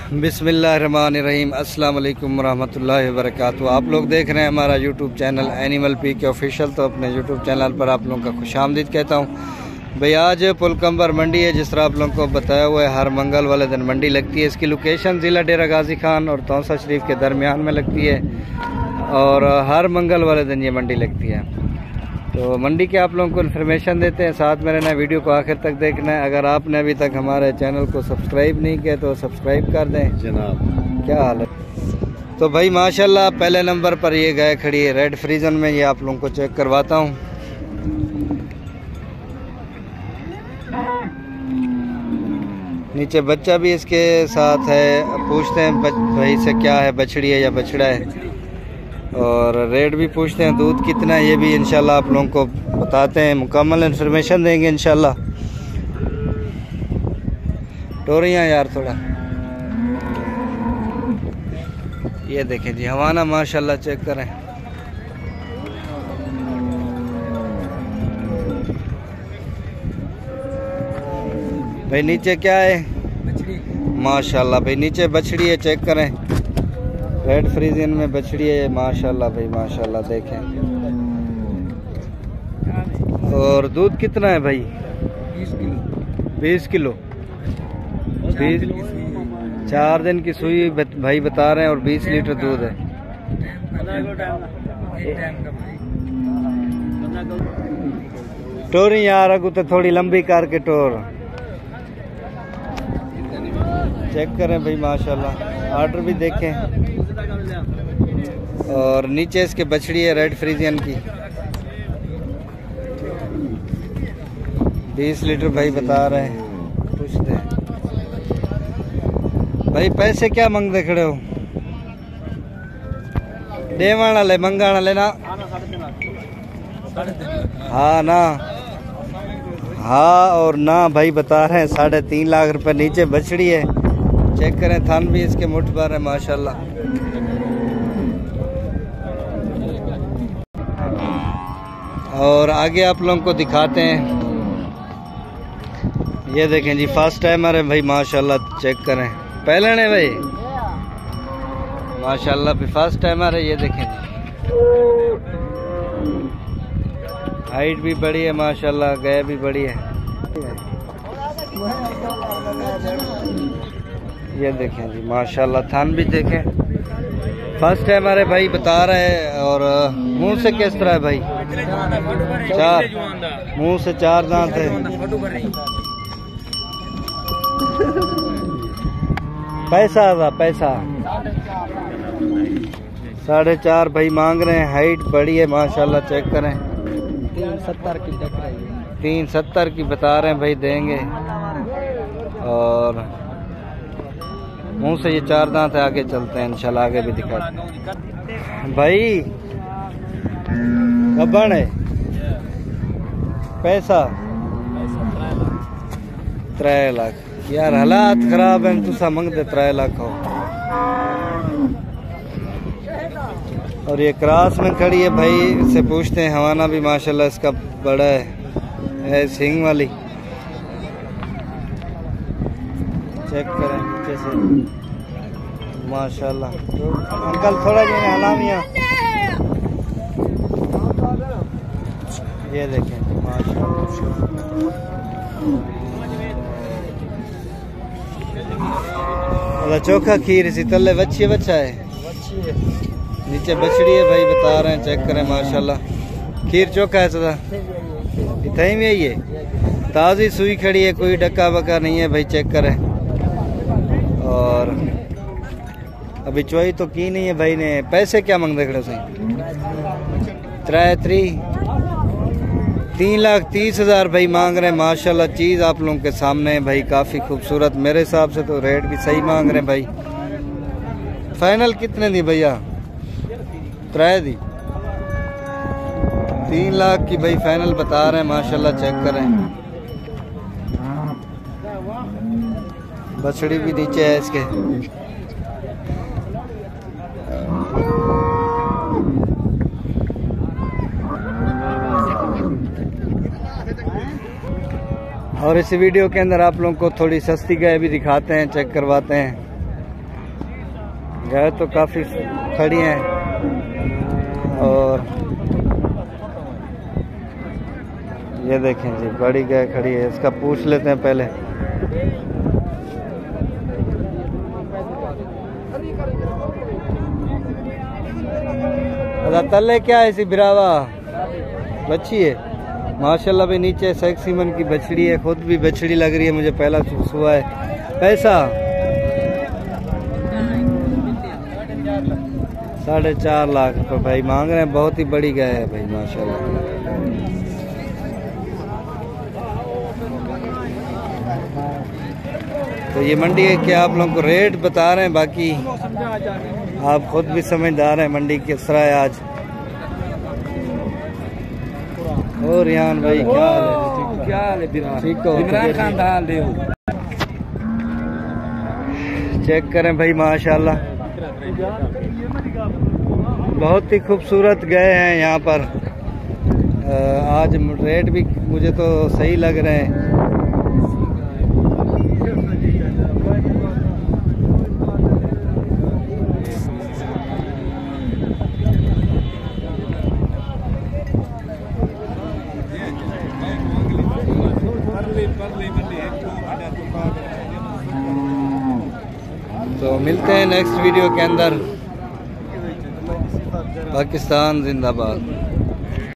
बिस्मिल्लाहिर्रहमानिर्रहीम। अस्सलाम वालेकुम वरहमतुल्लाहि वबरकातुहू। आप लोग देख रहे हैं हमारा YouTube channel animal PK official. तो अपने यूट्यूब चैनल पर आप लोगों का खुशामदीद कहता हूँ। भाई आज पुलकम्बर मंडी है, जिस तरह आप लोगों को बताया हुआ है, हर मंगल वाले दिन मंडी लगती है। इसकी लोकेशन ज़िला डेरा गाजी खान और तौसा शरीफ के दरमियान में लगती है और हर मंगल वाले दिन ये मंडी लगती है। तो मंडी के आप लोगों को इन्फॉर्मेशन देते हैं, साथ में रहना, वीडियो को आखिर तक देखना है। अगर आपने अभी तक हमारे चैनल को सब्सक्राइब नहीं किया तो सब्सक्राइब कर दें जनाब। क्या हाल है? तो भाई माशाल्लाह पहले नंबर पर ये गाय खड़ी है रेड फ्रीजन में। ये आप लोगों को चेक करवाता हूँ। नीचे बच्चा भी इसके साथ है। पूछते हैं भाई से क्या है, बछड़ी है या बछड़ा है, और रेट भी पूछते हैं, दूध कितना है ये भी इंशाल्लाह आप लोगों को बताते हैं, मुकम्मल इन्फॉर्मेशन देंगे इंशाल्लाह। टोरियाँ यार थोड़ा ये देखें जी, हवाना माशाल्लाह चेक करें। भाई नीचे क्या है? माशाल्लाह भाई नीचे बछड़ी है, चेक करें। रेड फ्रीजियन में बछड़ी है माशाल्लाह भाई माशाल्लाह देखें। और दूध कितना है भाई? 20 किलो। 4 दिन की सुई भाई बता रहे हैं और 20 लीटर दूध है। टोरी यार अगू तो थोड़ी लंबी करके टोर चेक करें भाई माशाल्लाह। आर्डर भी देखें। और नीचे इसके बछड़ी है रेड फ्रीजियन की, 20 लीटर भाई बता रहे हैं। पूछते हैं भाई पैसे क्या मंगते खड़े हो? देवाना ले मंगाना लेना? हाँ ना, हाँ और ना भाई बता रहे हैं 3.5 लाख रुपए। नीचे बछड़ी है, चेक करें। थान भी इसके मुठ भर है माशाल्लाह। और आगे आप लोगों को दिखाते हैं। ये देखें जी, फर्स्ट टाइमर है भाई माशाल्लाह, चेक करें। पहले ने भाई माशाल्लाह भी फर्स्ट टाइमर है। ये देखें जी, हाइट भी बड़ी है माशाल्लाह, गाय भी बड़ी है। ये देखें जी माशाल्लाह, थान भी देखें। फर्स्ट टाइम हमारे भाई बता रहे हैं। और मुंह से किस तरह है भाई? 4 मुंह से 4 दांत है। पैसा था पैसा 4.5 भाई मांग रहे हैं। हाइट बड़ी है माशाल्लाह, चेक करें। 370 की बता रहे हैं भाई, देंगे। और मुंह से ये 4 दांत है। आगे चलते हैं इंशाल्लाह, आगे भी दिखाते हैं। भाई कब्बन है पैसा 3 लाख यार, हालात खराब है। तुसा मंगते 3 लाख हो। और ये क्रास में खड़ी है भाई, इससे पूछते हैं। हवाना भी माशाल्लाह इसका बड़ा है सिंग वाली, चेक करें नीचे से माशाल्लाह। तो अंकल थोड़ा जो है हलामिया, ये देखें माशाल्लाह। चोखा खीर इसी तले बच्ची बच्चा है, नीचे बछड़ी है भाई बता रहे हैं, चेक करें माशाल्लाह। खीर चोखा है सदा इतना में ही है। ताज़ी सुई खड़ी है, कोई डक्का बक्का नहीं है भाई, चेक करें। और अभी चोई तो की नहीं है भाई ने। पैसे क्या मांगते खड़े से? 3,30,000 भाई मांग रहे हैं माशाल्लाह। चीज़ आप लोगों के सामने है भाई, काफ़ी खूबसूरत। मेरे हिसाब से तो रेट भी सही मांग रहे हैं भाई। फाइनल कितने दी भैया? 3 दी। 3 लाख की भाई फाइनल बता रहे हैं माशाल्लाह, चेक करें। बछड़ी भी नीचे है इसके। और इस वीडियो के अंदर आप लोगों को थोड़ी सस्ती गाय भी दिखाते हैं, चेक करवाते हैं। गाय तो काफ़ी खड़ी हैं और ये देखें जी बड़ी गाय खड़ी है। इसका पूछ लेते हैं पहले। तले क्या है इसी बिरावा बच्ची है माशाल्लाह भाई। नीचे सेक्सी मन की बछड़ी है, खुद भी बछड़ी लग रही है मुझे, पहला हुआ है। पैसा 4.5 लाख रुपये भाई मांग रहे हैं। बहुत ही बड़ी गाय है भाई माशाल्लाह। तो ये मंडी है कि आप लोगों को रेट बता रहे हैं, बाकी आप खुद भी समझदार हैं मंडी किस तरह है आज। और रियान भाई क्या हाल है? ठीक हो? इमरान खान हाल चेक करें भाई माशाल्लाह, बहुत ही खूबसूरत गए हैं यहाँ पर। आज रेट भी मुझे तो सही लग रहे हैं। तो मिलते हैं नेक्स्ट वीडियो के अंदर। पाकिस्तान जिंदाबाद।